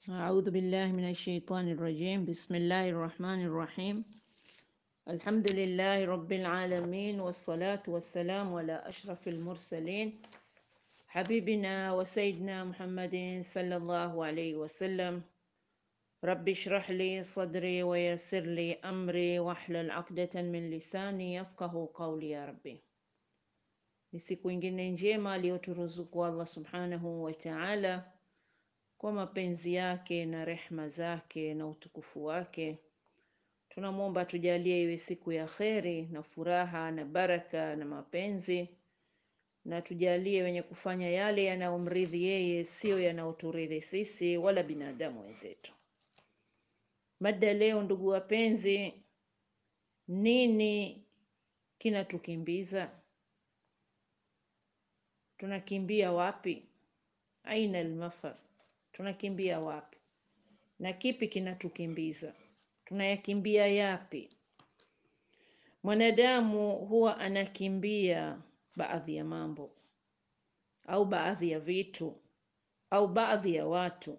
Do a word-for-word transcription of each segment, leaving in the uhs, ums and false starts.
أعوذ بالله من الشيطان الرجيم. بسم الله الرحمن الرحيم. الحمد لله رب العالمين، والصلاة والسلام على أشرف المرسلين حبيبنا وسيدنا محمد صلى الله عليه وسلم. رب اشرح لي صدري ويسر لي أمري واحلل عقدة من lisani yafqahu qawli ya Rabbi. Ni siku ingine njema aliyoturuzuku Allah subhanahu wa ta'ala kwa mapenzi yake na rehma zake na utukufu wake. Tunamwomba tujalie iwe siku ya kheri na furaha na baraka na mapenzi, na tujalie wenye kufanya yale yanayomridhi yeye, sio yanayoturidhi sisi wala binadamu wenzetu. Mada leo, ndugu wapenzi, nini kinatukimbiza? Tunakimbia wapi? Aina almafar, tunakimbia wapi na kipi kinatukimbiza? Tunayakimbia yapi? Mwanadamu huwa anakimbia baadhi ya mambo au baadhi ya vitu au baadhi ya watu,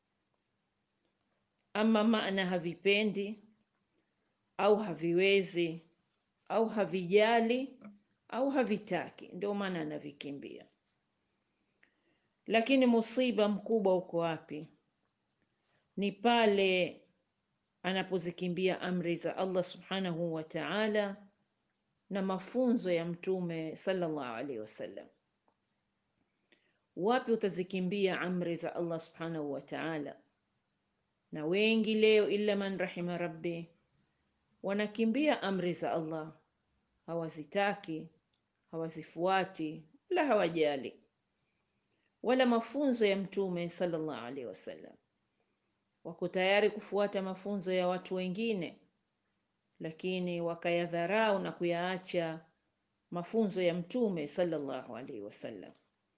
ama maana havipendi au haviwezi au havijali au havitaki, ndio maana anavikimbia. Lakini musiba mkubwa uko wapi? Ni pale anapozikimbia amri za Allah subhanahu wa ta'ala na mafunzo ya Mtume sallallahu alaihi wasallam. Wapi utazikimbia amri za Allah subhanahu wa ta'ala? Na wengi leo, illa man rahima rabbi, wanakimbia amri za Allah, hawazitaki, hawazifuati, wala hawajali, wala mafunzo ya Mtume sallallahu alaihi wasallam. Wako tayari kufuata mafunzo ya watu wengine, lakini wakayadharau na kuyaacha mafunzo ya Mtume sallallahu alaihi wasallam.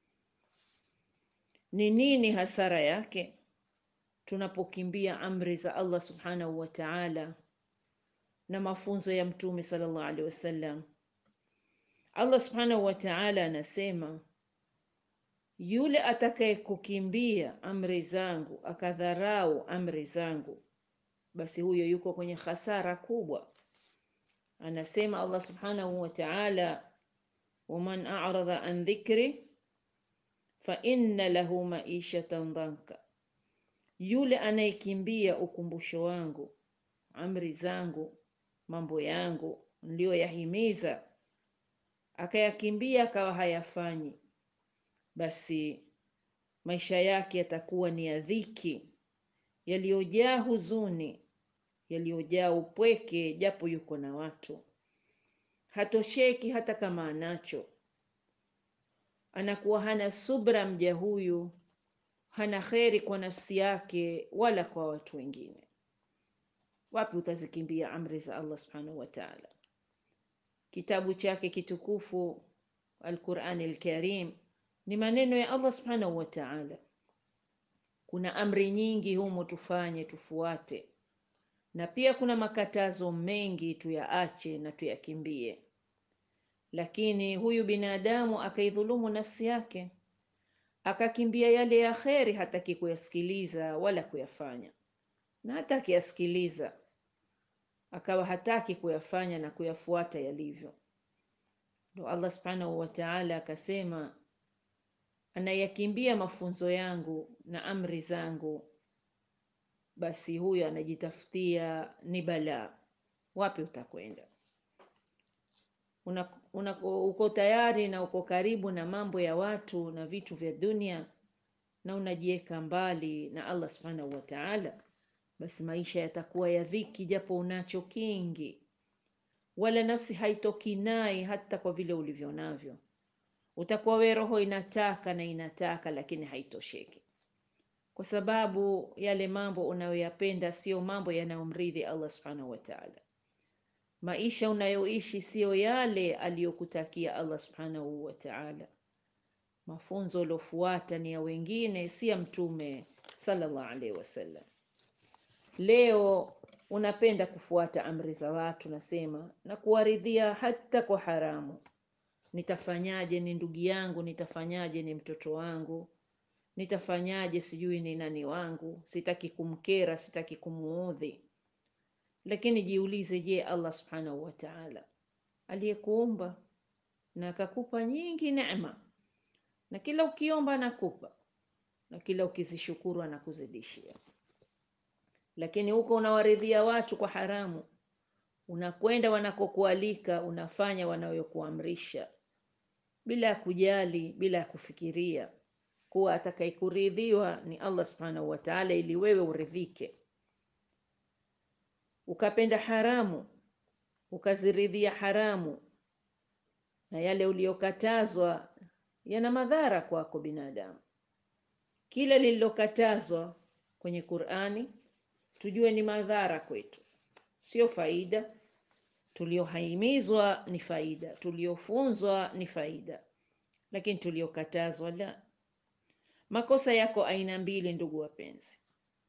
Ni nini hasara yake tunapokimbia amri za Allah subhanahu wa ta'ala na mafunzo ya Mtume sallallahu alaihi wasallam? Allah subhanahu wa ta'ala anasema, yule atakaye kukimbia amri zangu akadharau amri zangu, basi huyo yuko kwenye hasara kubwa. Anasema Allah subhanahu wa ta'ala, waman a'rada an dhikri fa inna lahu maishatan dhanka, yule anayekimbia ukumbusho wangu, amri zangu, mambo yangu niliyoyahimiza, akayakimbia akawa hayafanyi, basi maisha yake yatakuwa ni ya dhiki, yaliyojaa huzuni, yaliyojaa upweke, japo yuko na watu, hatosheki hata kama anacho. Anakuwa hana subra mja huyu, hana kheri kwa nafsi yake wala kwa watu wengine. Wapi utazikimbia amri za Allah subhanahu wa ta'ala? Kitabu chake kitukufu Al-Qur'an Al-Karim ni maneno ya Allah subhanahu wa ta'ala. Kuna amri nyingi humo tufanye, tufuate, na pia kuna makatazo mengi tuyaache na tuyakimbie. Lakini huyu binadamu akaidhulumu nafsi yake, akakimbia yale ya kheri, hataki kuyasikiliza wala kuyafanya, na hata akiyasikiliza akawa hataki kuyafanya na kuyafuata yalivyo. Ndio Allah subhanahu wa ta'ala akasema, anayakimbia mafunzo yangu na amri zangu, basi huyo anajitafutia ni balaa. Wapi utakwenda? Una, una, uko tayari na uko karibu na mambo ya watu na vitu vya dunia, na unajiweka mbali na Allah subhanahu wa ta'ala, basi maisha yatakuwa ya dhiki, japo unacho kingi, wala nafsi haitokinai hata kwa vile ulivyo navyo. Utakuwa we roho inataka na inataka, lakini haitosheki, kwa sababu yale mambo unayoyapenda sio mambo yanayomridhi Allah subhanahu wa ta'ala. Maisha unayoishi sio yale aliyokutakia Allah subhanahu wa ta'ala. Mafunzo uliofuata ni ya wengine, si ya Mtume sallallahu alaihi wasallam. Leo unapenda kufuata amri za watu, nasema, na kuwaridhia hata kwa haramu. Nitafanyaje? Ni ndugu yangu, nitafanyaje? Ni mtoto wangu, nitafanyaje, sijui ni nani wangu, sitaki kumkera, sitaki kumuudhi. Lakini jiulize, je, Allah subhanahu wa ta'ala aliyekuumba na akakupa nyingi neema, na kila ukiomba anakupa, na kila ukizishukuru anakuzidishia, lakini huko unawaridhia watu kwa haramu, unakwenda wanakokualika, unafanya wanayokuamrisha bila ya kujali, bila ya kufikiria kuwa atakayekuridhiwa ni Allah subhanahu wa ta'ala, ili wewe uridhike. Ukapenda haramu, ukaziridhia haramu, na yale uliyokatazwa yana madhara kwako binadamu. Kila lililokatazwa kwenye Qur'ani tujue ni madhara kwetu, sio faida. Tuliohaimizwa ni faida, tuliofunzwa ni faida, lakini tuliokatazwa la. Makosa yako aina mbili, ndugu wapenzi.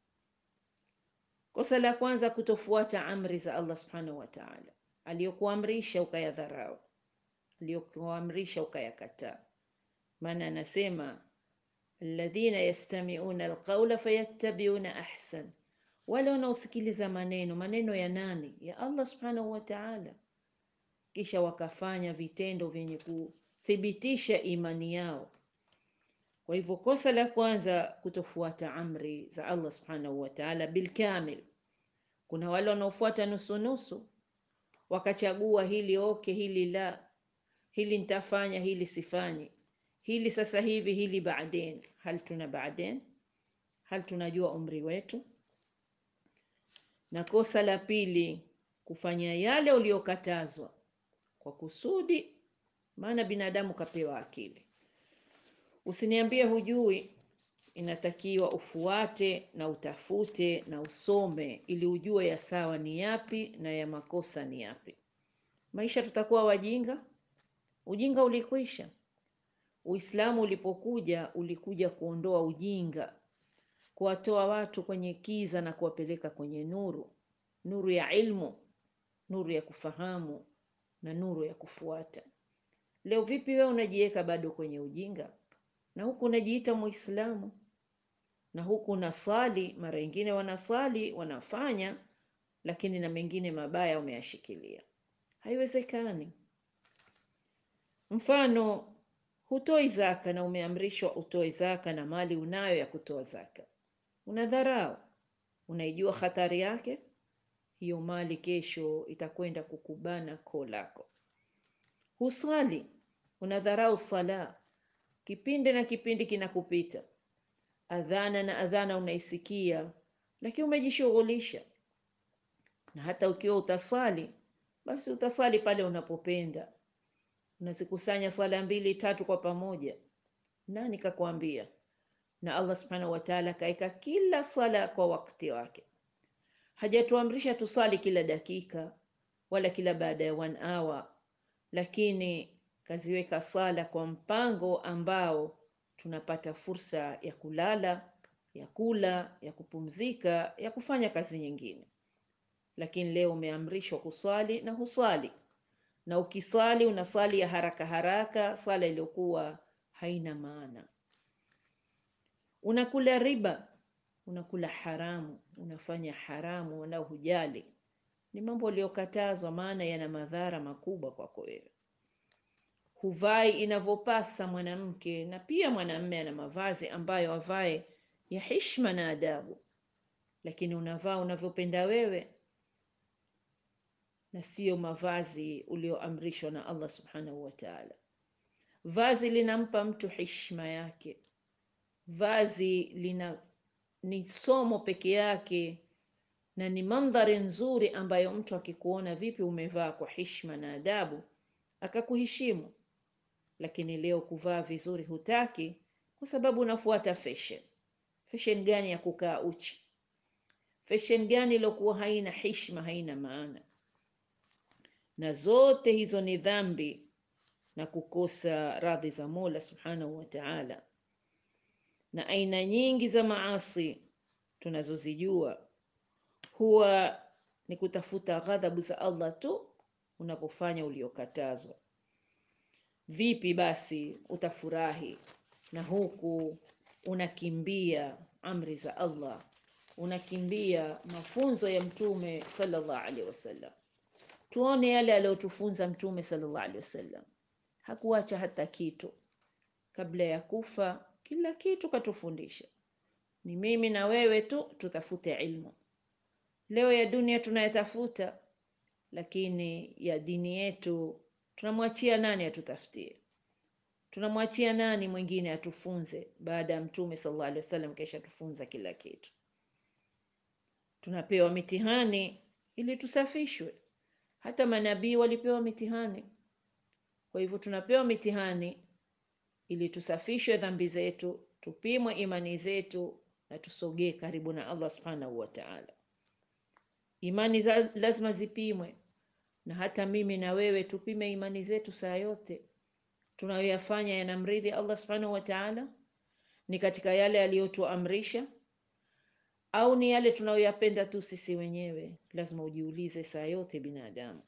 Kosa la kwanza, kutofuata amri za Allah subhanahu wa ta'ala, aliyokuamrisha ukayadharau, aliyokuamrisha ukayakataa. Maana anasema alladhina yastami'una alqawla fayattabi'una ahsan, wale wanaosikiliza maneno. Maneno ya nani? Ya Allah subhanahu wa ta'ala, kisha wakafanya vitendo vyenye kuthibitisha imani yao. Kwa hivyo kosa la kwanza, kutofuata amri za Allah subhanahu wa ta'ala bilkamil. Kuna wale wanaofuata nusu nusu, wakachagua hili okay, hili la, hili nitafanya, hili sifanyi, hili sasa hivi, hili baadaye. Hal tuna baadaye? Hal tunajua umri wetu? Na kosa la pili, kufanya yale uliyokatazwa kwa kusudi. Maana binadamu kapewa akili. Usiniambie hujui, inatakiwa ufuate na utafute na usome ili ujue ya sawa ni yapi na ya makosa ni yapi. Maisha tutakuwa wajinga? Ujinga ulikwisha. Uislamu ulipokuja, ulikuja kuondoa ujinga, kuwatoa watu kwenye kiza na kuwapeleka kwenye nuru, nuru ya ilmu, nuru ya kufahamu na nuru ya kufuata. Leo vipi wewe unajiweka bado kwenye ujinga, na huku unajiita Muislamu, na huku unasali? Mara nyingine wanasali wanafanya, lakini na mengine mabaya umeyashikilia. Haiwezekani. Mfano, hutoi zaka na umeamrishwa utoe zaka na mali unayo ya kutoa zaka, unadharau, unaijua hatari yake. Hiyo mali kesho itakwenda kukubana koo lako. Husali, unadharau sala, kipindi na kipindi kinakupita, adhana na adhana unaisikia, lakini umejishughulisha. Na hata ukiwa utasali, basi utasali pale unapopenda, unazikusanya sala mbili tatu kwa pamoja. Nani kakwambia? Na Allah subhanahu wa ta'ala kaika kila sala kwa wakati wake. Hajatuamrisha tusali kila dakika wala kila baada ya one hour, lakini kaziweka sala kwa mpango ambao tunapata fursa ya kulala, ya kula, ya kupumzika, ya kufanya kazi nyingine. Lakini leo umeamrishwa kusali na husali, na ukisali unasali ya haraka haraka, sala iliyokuwa haina maana. Unakula riba, unakula haramu, unafanya haramu wala hujali. Ni mambo yaliyokatazwa, maana yana madhara makubwa kwako wewe. Huvai inavyopasa mwanamke, na pia mwanamume ana mavazi ambayo avae ya heshima na adabu, lakini unavaa unavyopenda wewe, na sio mavazi ulioamrishwa na Allah subhanahu wa ta'ala. Vazi linampa mtu heshima yake. Vazi lina ni somo peke yake, na ni mandhari nzuri ambayo mtu akikuona vipi umevaa kwa heshima na adabu akakuheshimu. Lakini leo kuvaa vizuri hutaki, kwa sababu unafuata fashion. Fashion gani ya kukaa uchi? Fashion gani iliyokuwa haina heshima, haina maana? Na zote hizo ni dhambi na kukosa radhi za Mola subhanahu wa ta'ala. Na aina nyingi za maasi tunazozijua huwa ni kutafuta ghadhabu za Allah tu unapofanya uliokatazwa. Vipi basi utafurahi na huku unakimbia amri za Allah, unakimbia mafunzo ya Mtume sallallahu alaihi wasallam. Tuone yale aliyotufunza Mtume sallallahu alaihi wasallam. Hakuacha hata kitu. Kabla ya kufa, kila kitu katufundisha. Ni mimi na wewe tu tutafute ilmu. Leo ya dunia tunayatafuta, lakini ya dini yetu tunamwachia nani atutafutie? Tunamwachia nani mwingine atufunze baada ya Mtume sallallahu alaihi wasallam kisha tufunza kila kitu? Tunapewa mitihani ili tusafishwe. Hata manabii walipewa mitihani. Kwa hivyo tunapewa mitihani ili tusafishwe dhambi zetu, tupimwe imani zetu na tusogee karibu na Allah subhanahu wa ta'ala. Imani za lazima zipimwe, na hata mimi na wewe tupime imani zetu saa yote. Tunayoyafanya yanamridhi Allah subhanahu wa ta'ala? Ni katika yale aliyotuamrisha au ni yale tunayoyapenda tu sisi wenyewe? Lazima ujiulize saa yote binadamu.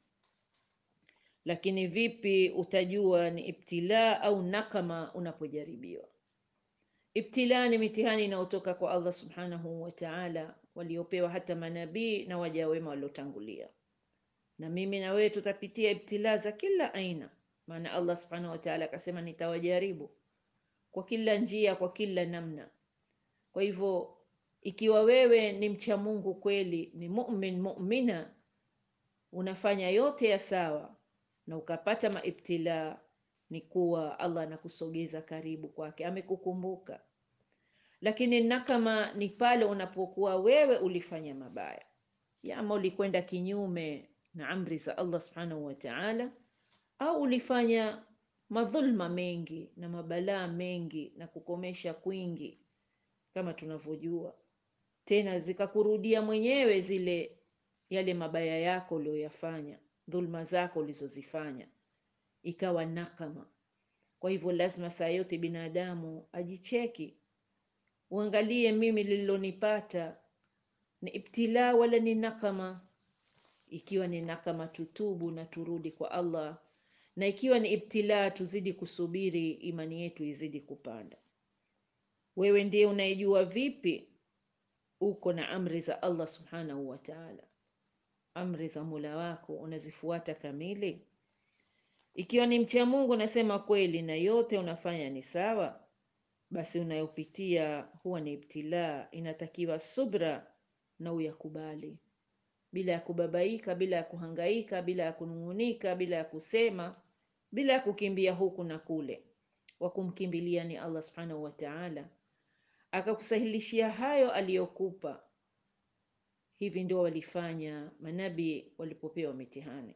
Lakini vipi utajua ni ibtila au nakama unapojaribiwa? Ibtila ni mitihani inayotoka kwa Allah subhanahu wa ta'ala, waliopewa hata manabii na waja wema waliotangulia. Na mimi na wewe tutapitia ibtila za kila aina, maana Allah subhanahu wa ta'ala akasema nitawajaribu kwa kila njia, kwa kila namna. Kwa hivyo ikiwa wewe ni mcha Mungu kweli, ni mu'min mu'mina, unafanya yote ya sawa na ukapata maibtila, ni kuwa Allah anakusogeza karibu kwake, amekukumbuka. Lakini nakama ni pale unapokuwa wewe ulifanya mabaya, ama ulikwenda kinyume na amri za Allah subhanahu wa ta'ala, au ulifanya madhulma mengi na mabalaa mengi na kukomesha kwingi kama tunavyojua, tena zikakurudia mwenyewe zile yale mabaya yako uliyoyafanya, dhulma zako ulizozifanya, ikawa nakama. Kwa hivyo lazima saa yote binadamu ajicheki, uangalie mimi lililonipata ni ibtila wala ni nakama. Ikiwa ni nakama, tutubu na turudi kwa Allah, na ikiwa ni ibtila, tuzidi kusubiri, imani yetu izidi kupanda. Wewe ndiye unayejua vipi uko na amri za Allah subhanahu wa ta'ala. Amri za Mola wako unazifuata kamili? Ikiwa ni mcha Mungu nasema kweli na yote unafanya ni sawa, basi unayopitia huwa ni ibtila, inatakiwa subra na uyakubali, bila ya kubabaika, bila ya kuhangaika, bila ya kunungunika, bila ya kusema, bila ya kukimbia huku na kule. Wa kumkimbilia ni Allah subhanahu wa ta'ala, akakusahilishia hayo aliyokupa. Hivi ndio walifanya manabii walipopewa mitihani.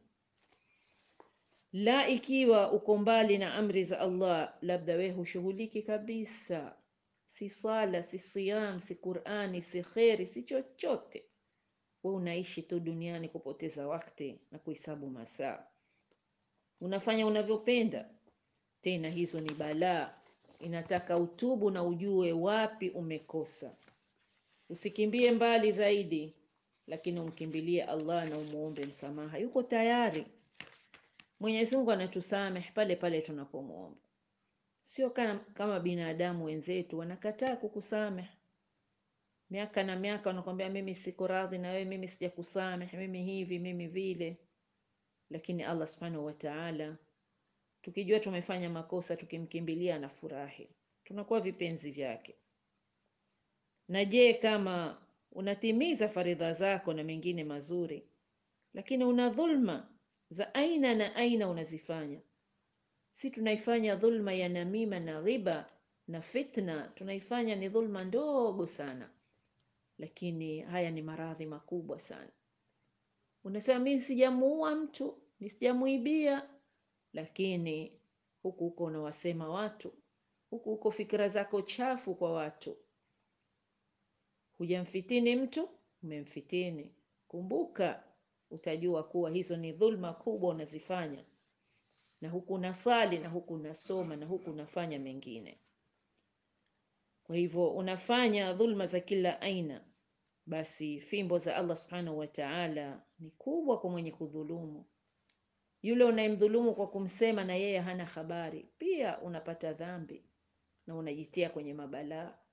La, ikiwa uko mbali na amri za Allah, labda wewe hushughuliki kabisa, si sala, si siyam, si Qur'ani, si khairi, si chochote. Wewe unaishi tu duniani kupoteza wakati na kuhesabu masaa, unafanya unavyopenda. Tena hizo ni balaa, inataka utubu na ujue wapi umekosa. Usikimbie mbali zaidi, lakini umkimbilie Allah na umuombe msamaha. Yuko tayari. Mwenyezi Mungu anatusamehe pale pale tunapomuomba. Sio kama, kama binadamu wenzetu wanakataa kukusamehe. Miaka na miaka wanakuambia mimi siko radhi na wewe, mimi sijakusamehe, mimi hivi, mimi vile. Lakini Allah subhanahu wa ta'ala, tukijua tumefanya makosa, tukimkimbilia na furahi, tunakuwa vipenzi vyake. Na je, kama unatimiza faridha zako na mengine mazuri, lakini una dhulma za aina na aina unazifanya. Si tunaifanya dhulma ya namima na ghiba na fitna, tunaifanya ni dhulma ndogo sana, lakini haya ni maradhi makubwa sana. Unasema mimi sijamuua mtu, nisijamuibia, lakini huku huko unawasema watu, huku huko fikra zako chafu kwa watu. Hujamfitini mtu, umemfitini. Kumbuka, utajua kuwa hizo ni dhulma kubwa unazifanya, na huku unasali na huku unasoma na huku unafanya mengine. Kwa hivyo unafanya dhulma za kila aina, basi fimbo za Allah subhanahu wa ta'ala ni kubwa kwa mwenye kudhulumu. Yule unayemdhulumu kwa kumsema na yeye hana habari, pia unapata dhambi na unajitia kwenye mabalaa.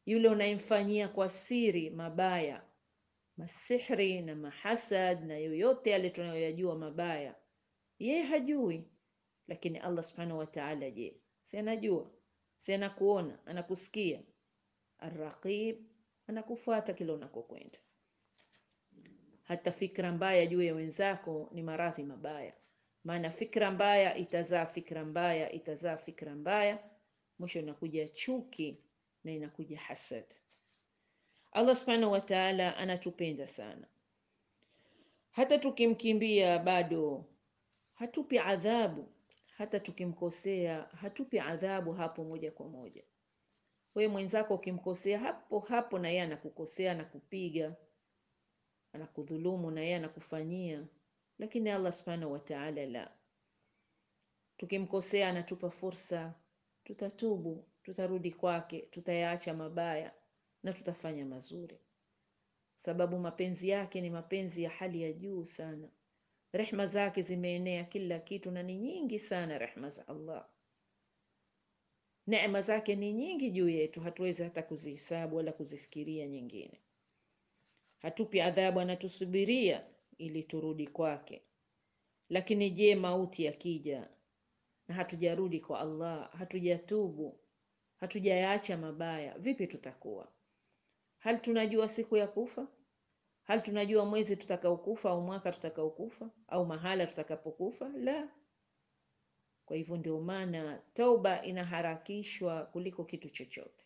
Yule unayemfanyia kwa siri mabaya, masihri na mahasad na yoyote yale tunayoyajua mabaya, yeye hajui. Lakini Allah subhanahu wa ta'ala, je, si anajua? Si anakuona, anakusikia? Arraqib, anakufuata kila unakokwenda. Hata fikra mbaya juu ya wenzako ni maradhi mabaya, maana fikra mbaya itazaa fikra mbaya, itazaa fikra mbaya, mwisho inakuja chuki na inakuja hasad. Allah subhanahu wa ta'ala anatupenda sana, hata tukimkimbia bado hatupi adhabu. Hata tukimkosea hatupi adhabu hapo moja kwa moja. Wewe mwenzako ukimkosea hapo hapo, na yeye anakukosea, anakupiga, anakudhulumu, na yeye anakufanyia. Lakini Allah subhanahu wa ta'ala la, tukimkosea anatupa fursa, tutatubu, tutarudi kwake, tutayaacha mabaya na tutafanya mazuri, sababu mapenzi yake ni mapenzi ya hali ya juu sana. Rehma zake zimeenea kila kitu na ni nyingi sana. Rehma za Allah, neema zake ni nyingi juu yetu, hatuwezi hata kuzihesabu wala kuzifikiria nyingine. Hatupi adhabu, anatusubiria ili turudi kwake. Lakini je, mauti yakija na hatujarudi kwa Allah, hatujatubu, hatujayaacha mabaya, vipi tutakuwa? Hal tunajua siku ya kufa? Hal tunajua mwezi tutakaokufa au mwaka tutakaokufa au mahala tutakapokufa? La. Kwa hivyo ndio maana tauba inaharakishwa kuliko kitu chochote.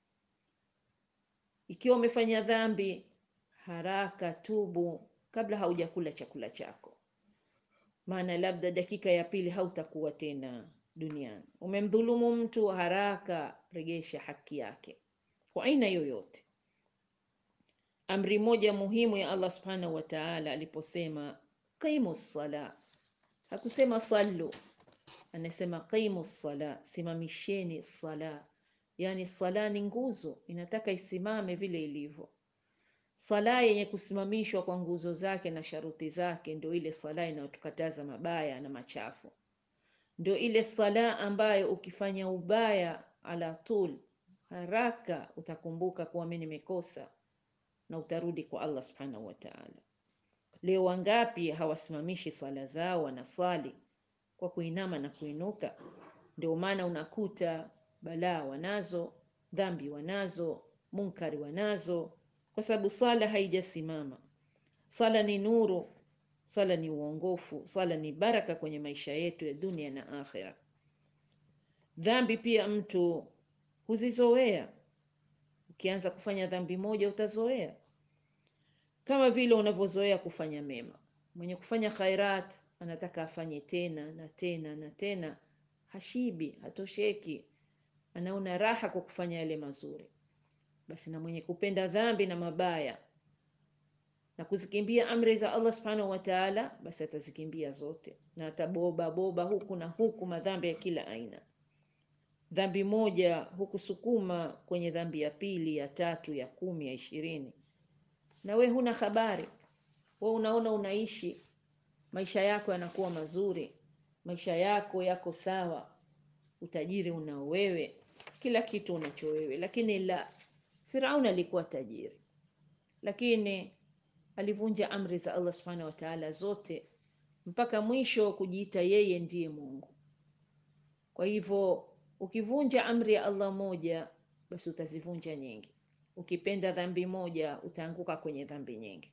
Ikiwa umefanya dhambi, haraka tubu kabla haujakula chakula chako, maana labda dakika ya pili hautakuwa tena duniani. Umemdhulumu mtu, haraka regesha haki yake kwa aina yoyote. Amri moja muhimu ya Allah subhanahu wa ta'ala aliposema qimus sala, hakusema sallu, anasema qimus sala, simamisheni sala. Yani sala ni nguzo, inataka isimame vile ilivyo. Sala yenye kusimamishwa kwa nguzo zake na sharuti zake ndio ile sala inayotukataza mabaya na machafu. Ndio ile sala ambayo ukifanya ubaya ala tul, haraka utakumbuka kuwa mimi nimekosa na utarudi kwa Allah subhanahu wa ta'ala. Leo wangapi hawasimamishi sala zao, wanasali kwa kuinama na kuinuka? Ndio maana unakuta balaa wanazo, dhambi wanazo, munkari wanazo, kwa sababu sala haijasimama. Sala ni nuru, sala ni uongofu, sala ni baraka kwenye maisha yetu ya dunia na akhira. Dhambi pia mtu huzizoea. Ukianza kufanya dhambi moja utazoea, kama vile unavyozoea kufanya mema. Mwenye kufanya khairat anataka afanye tena na tena na tena, hashibi, hatosheki, anaona raha kwa kufanya yale mazuri. Basi na mwenye kupenda dhambi na mabaya na kuzikimbia amri za Allah subhanahu wa ta'ala, basi atazikimbia zote na ataboba boba huku na huku, madhambi ya kila aina. Dhambi moja hukusukuma kwenye dhambi ya pili, ya tatu, ya kumi, ya ishirini, na we huna habari. We unaona unaishi maisha yako yanakuwa mazuri, maisha yako yako sawa, utajiri unao wewe, kila kitu unacho wewe. Lakini la, Firaun alikuwa tajiri, lakini alivunja amri za Allah subhanahu wa ta'ala zote mpaka mwisho kujiita yeye ndiye Mungu. Kwa hivyo ukivunja amri ya Allah moja, basi utazivunja nyingi. Ukipenda dhambi moja, utaanguka kwenye dhambi nyingi.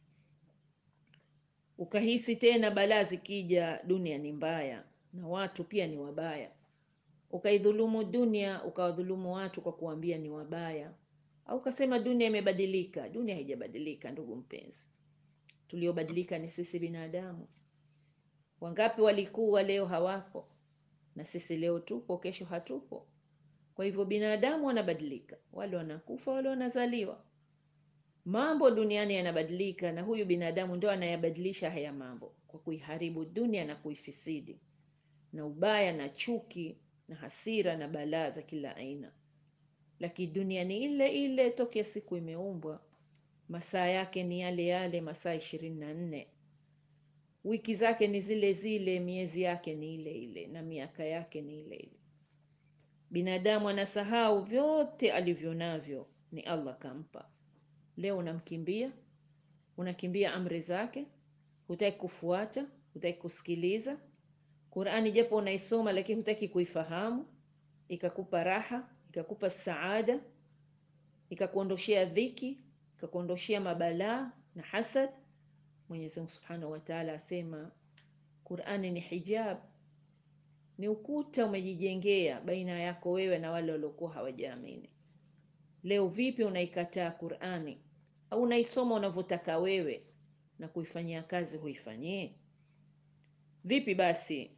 Ukahisi tena balaa zikija, dunia ni mbaya na watu pia ni wabaya, ukaidhulumu dunia, ukawadhulumu watu kwa kuambia ni wabaya, au ukasema dunia imebadilika. Dunia haijabadilika ndugu mpenzi, tuliobadilika ni sisi binadamu. Wangapi walikuwa leo hawapo, na sisi leo tupo, kesho hatupo. Kwa hivyo binadamu wanabadilika, wale wanakufa, wale wanazaliwa. Mambo duniani yanabadilika, na huyu binadamu ndio anayabadilisha haya mambo kwa kuiharibu dunia na kuifisidi na ubaya na chuki na hasira na balaa za kila aina. Lakini dunia ni ile ile tokea siku imeumbwa, masaa yake ni yale yale, masaa ishirini na nne, wiki zake ni zile zile, miezi yake ni ile ile, na miaka yake ni ile ile. Binadamu anasahau vyote alivyo navyo ni Allah kampa. Leo unamkimbia, unakimbia amri zake, hutaki kufuata, hutaki kusikiliza. Qur'ani japo unaisoma lakini hutaki kuifahamu, ikakupa raha, ikakupa saada, ikakuondoshia dhiki, ikakuondoshia mabalaa na hasad. Mwenyezi Mungu Subhanahu wa Ta'ala asema Qur'ani ni hijab, ni ukuta umejijengea baina yako wewe na wale waliokuwa hawajaamini. Leo vipi unaikataa Qur'ani au unaisoma unavyotaka wewe na kuifanyia kazi huifanyie? Vipi basi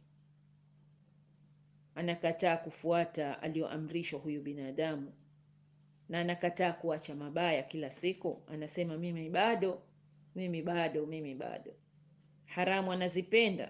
anakataa kufuata aliyoamrishwa huyu binadamu na anakataa kuacha mabaya kila siku? Anasema mimi bado, mimi bado, mimi bado. Haramu anazipenda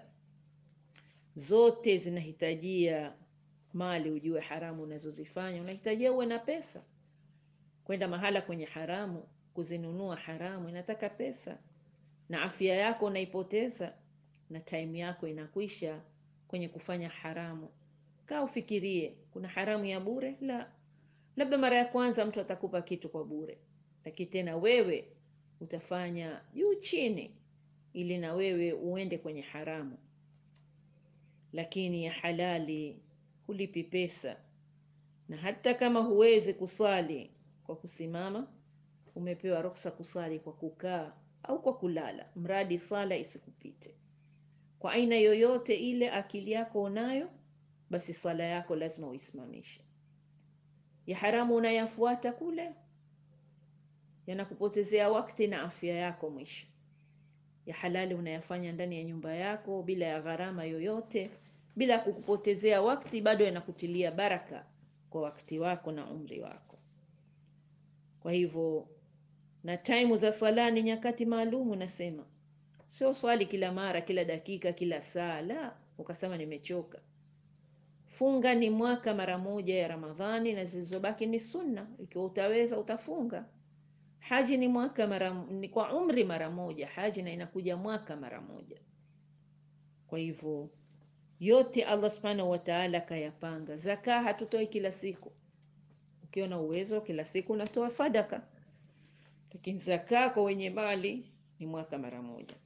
zote, zinahitajia mali. Ujue haramu unazozifanya unahitajia uwe na pesa. Kwenda mahala kwenye haramu, kuzinunua haramu, inataka pesa, na afya yako unaipoteza, na time yako inakwisha kwenye kufanya haramu. Kaa ufikirie, kuna haramu ya bure? La. Labda mara ya kwanza mtu atakupa kitu kwa bure, lakini tena wewe utafanya juu chini ili na wewe uende kwenye haramu. Lakini ya halali hulipi pesa, na hata kama huwezi kusali kwa kusimama, umepewa ruksa kusali kwa kukaa au kwa kulala, mradi sala isikupite. Kwa aina yoyote ile akili yako unayo, basi sala yako lazima uisimamishe. Ya haramu unayafuata kule, yanakupotezea wakati na afya yako mwisho. Ya halali unayafanya ndani ya nyumba yako bila ya gharama yoyote, bila kukupotezea wakati, bado yanakutilia baraka kwa wakati wako na umri wako. Kwa hivyo, na time za sala ni nyakati maalumu. Nasema sio swali kila mara, kila dakika, kila saa. La, ukasema nimechoka. Funga ni mwaka mara moja ya Ramadhani, na zilizobaki ni sunna. Ikiwa utaweza utafunga. Haji ni mwaka mara, ni kwa umri mara moja haji, na inakuja mwaka mara moja. Kwa hivyo yote Allah Subhanahu wa Ta'ala kayapanga. Zaka hatutoi kila siku. Ukiona uwezo kila siku unatoa sadaka, lakini zaka kwa wenye mali ni mwaka mara moja.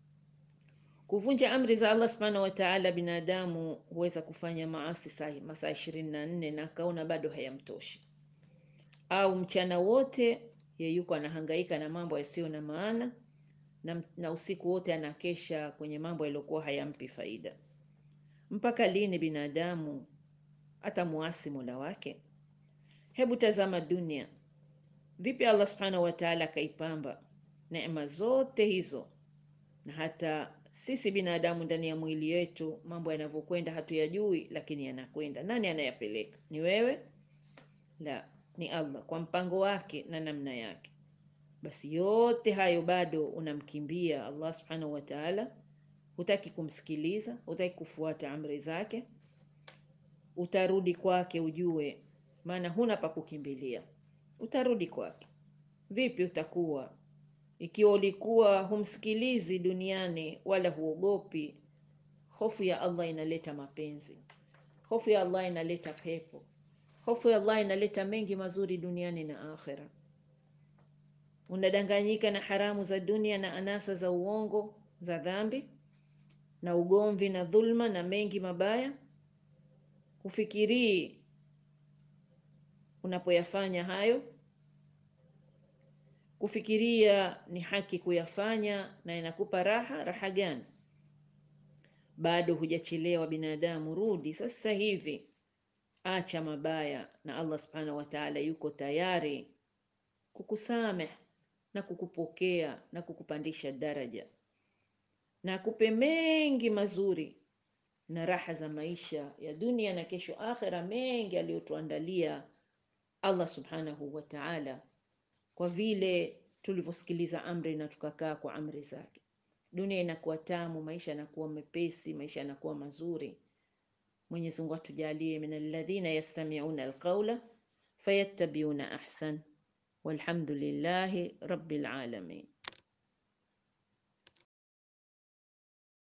Kuvunja amri za Allah Subhanahu wa Ta'ala, binadamu huweza kufanya maasi sahi masaa ishirini na nne na kaona bado hayamtoshi, au mchana wote ye yuko anahangaika na mambo yasiyo na maana, na, na usiku wote anakesha kwenye mambo yaliokuwa hayampi faida. Mpaka lini binadamu atamuasi Mola wake? Hebu tazama dunia, vipi Allah Subhanahu wa Ta'ala kaipamba neema zote hizo, na hata sisi binadamu ndani ya mwili yetu mambo yanavyokwenda hatuyajui, lakini yanakwenda. Nani anayapeleka? Ni wewe? La, ni Allah kwa mpango wake na namna yake. Basi yote hayo bado unamkimbia Allah Subhanahu wa Ta'ala, hutaki kumsikiliza, hutaki kufuata amri zake. Utarudi kwake, ujue, maana huna pa kukimbilia. Utarudi kwake. Vipi utakuwa ikiwa ulikuwa humsikilizi duniani wala huogopi? Hofu ya Allah inaleta mapenzi, hofu ya Allah inaleta pepo, hofu ya Allah inaleta mengi mazuri duniani na akhera. Unadanganyika na haramu za dunia na anasa za uongo za dhambi na ugomvi na dhulma na mengi mabaya. Ufikirii unapoyafanya hayo, kufikiria ni haki kuyafanya na inakupa raha. Raha gani? Bado hujachelewa binadamu, rudi sasa hivi, acha mabaya, na Allah Subhanahu wa Ta'ala yuko tayari kukusameh na kukupokea na kukupandisha daraja na kupe mengi mazuri na raha za maisha ya dunia na kesho akhera, mengi aliyotuandalia Allah Subhanahu wa Ta'ala, kwa vile tulivyosikiliza amri na tukakaa kwa amri zake. Dunia inakuwa tamu, maisha yanakuwa mepesi, maisha yanakuwa mazuri. Mwenyezi Mungu atujalie minal ladhina yastami'una alqawla fayattabi'una ahsan. Walhamdulillahi rabbil alamin.